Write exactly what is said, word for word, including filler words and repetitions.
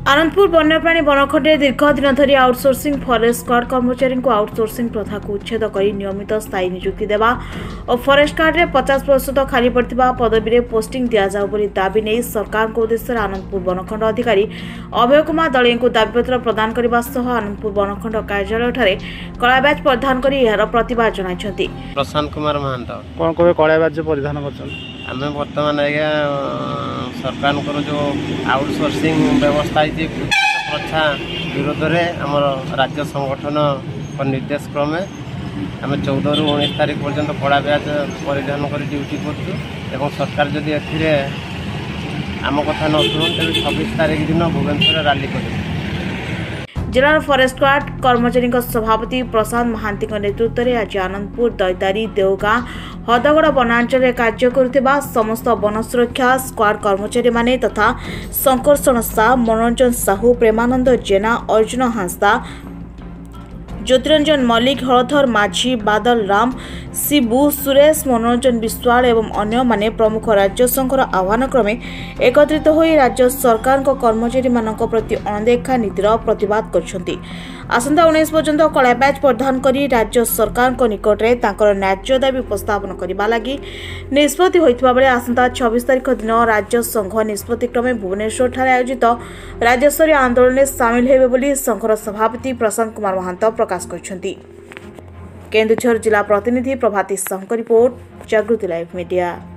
आनंदपुर वन्यप्राणी वनखंड दीर्घ दिन धरी आउटसोर्सिंग फॉरेस्ट गार्ड कर्मचारी को आउटसोर्सिंग प्रथा को उच्छेद कर नियमित स्थायी नियुक्ति देवा और फॉरेस्ट गार्ड में पचास प्रतिशत खाली पड़ता पदवी में पोस्टिंग दि जाऊ दाबी नहीं सरकार उद्देश्य आनंदपुर वनखंड अधिकारी अभय कुमार दलिया को दाबीपत्र प्रदान करने सह आनंदपुर वनखंड कार्यालय कला बैच परिधान कर यार प्रतिवाद जनाई। प्रशांत कुमार महांत कौन कहे कला बैच परिधान आम बर्तमान आज्ञा सरकार जो आउटसोर्सिंग व्यवस्था प्रथा विरोध में आम राज्य संगठन निर्देश क्रमे आम चौदह रु उन्नीस तारीख पर्यंत कड़ा ब्याज परिधान कर ड्यूटी कर सरकार जदि आम कथा न शुणु तेज छब्बीस तारीख दिन भुवनेश्वर रैली कर जिलार फॉरेस्ट गार्ड कर्मचारी सभापति प्रशांत महांती नेतृत्व में आज आनंदपुर दैतारी देवगां हदगड़ वनांचल कार्य करुवा समस्त वन सुरक्षा स्क्वाड कर्मचारी माने तथा शंकरषण साह मनोरंजन साहू प्रेमानंद जेना अर्जुन हांसदा ज्योतिरंजन मल्लिक हलधर माझी बादल राम शिबू सुरेश मनोरंजन विश्वाल एवं अन्य माने प्रमुख राज्य संघर आह्वान क्रमे एकत्रित होई राज्य सरकार कर्मचारी मानक प्रति अणदेखा नीतिर प्रतिवाद करछंती। आसंता उन्नीस पर्यंत कला बैच परिधान करी राज्य सरकार निकट में तांकर न्याय्य दाबी उपस्थापन करने लगी निष्पत्ति होइतबा बेले आसंता छब्बीस तारीख दिन राज्य संघ निष्पत्ति क्रमे भुवनेश्वर ठारे आयोजित राज्यस्तरीय आंदोलन में सामिल हेबे बोली संघर सभापति प्रशांत कुमार महांत प्रकाश करछंती। केन्दुझर जिला प्रतिनिधि Prabhati Sahu report Jagriti live media.